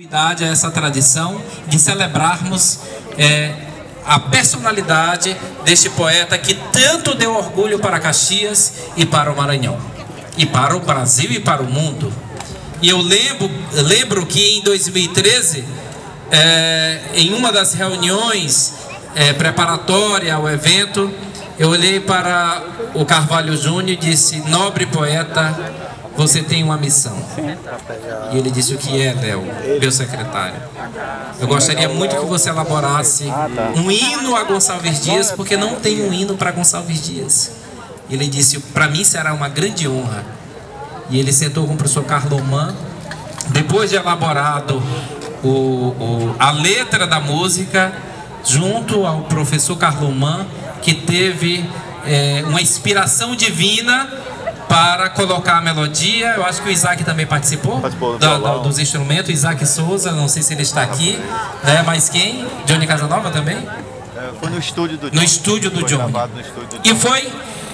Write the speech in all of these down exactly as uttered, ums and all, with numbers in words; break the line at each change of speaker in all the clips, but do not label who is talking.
a essa tradição de celebrarmos é, a personalidade deste poeta que tanto deu orgulho para Caxias e para o Maranhão, e para o Brasil e para o mundo. E eu lembro, lembro que em dois mil e treze, é, em uma das reuniões é, preparatória ao evento, eu olhei para o Carvalho Júnior e disse: nobre poeta, você tem uma missão. E ele disse: o que é, Léo, meu secretário? Eu gostaria muito que você elaborasse um hino a Gonçalves Dias, porque não tem um hino para Gonçalves Dias. Ele disse: para mim será uma grande honra. E ele sentou com o professor Carloman. Depois de elaborado o, o, a letra da música, junto ao professor Carloman, que teve é, uma inspiração divina para colocar a melodia. Eu acho que o Isaac também participou, participou da, da, dos instrumentos. Isaac Souza, não sei se ele está aqui, né? Mas quem? Johnny Casanova também?
É, foi no estúdio do Johnny.
No estúdio do Johnny.
No estúdio do Johnny.
E foi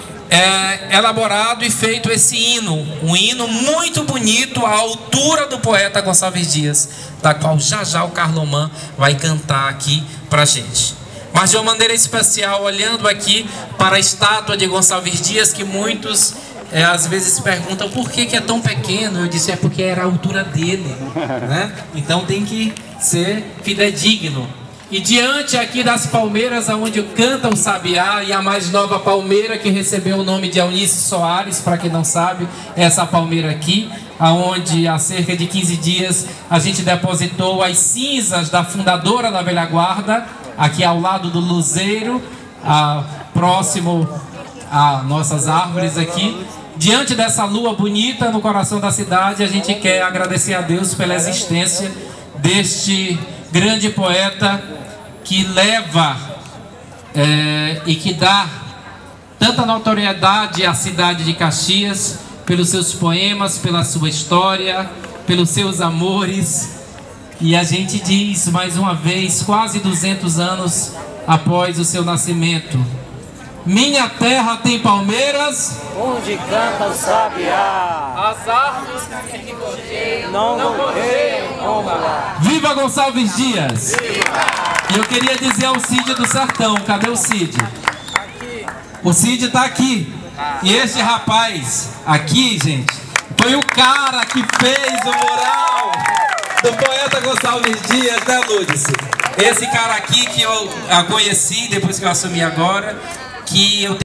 é, elaborado e feito esse hino, um hino muito bonito à altura do poeta Gonçalves Dias, da qual já já o Carloman vai cantar aqui pra gente. Mas de uma maneira especial, olhando aqui para a estátua de Gonçalves Dias, que muitos é, às vezes perguntam por que, que é tão pequeno. Eu disse: é porque era a altura dele, né? Então tem que ser fidedigno. E diante aqui das palmeiras, onde canta o sabiá, e a mais nova palmeira que recebeu o nome de Eunice Soares, para quem não sabe, essa palmeira aqui, aonde há cerca de quinze dias a gente depositou as cinzas da fundadora da velha guarda, aqui ao lado do luzeiro, a, próximo a nossas árvores aqui. Diante dessa lua bonita no coração da cidade, a gente quer agradecer a Deus pela existência deste grande poeta que leva é, e que dá tanta notoriedade à cidade de Caxias pelos seus poemas, pela sua história, pelos seus amores. E a gente diz mais uma vez, quase duzentos anos após o seu nascimento: minha terra tem palmeiras
onde canta o sabiá,
as árvores
não morrem como lá.
Viva Gonçalves Dias! Viva! E eu queria dizer ao Cid do Sertão: cadê o Cid? O Cid está aqui. E este rapaz aqui, gente, foi o cara que fez o mural do poeta Gonçalves Dias, né, Lourdes? Esse cara aqui que eu a conheci depois que eu assumi agora, que eu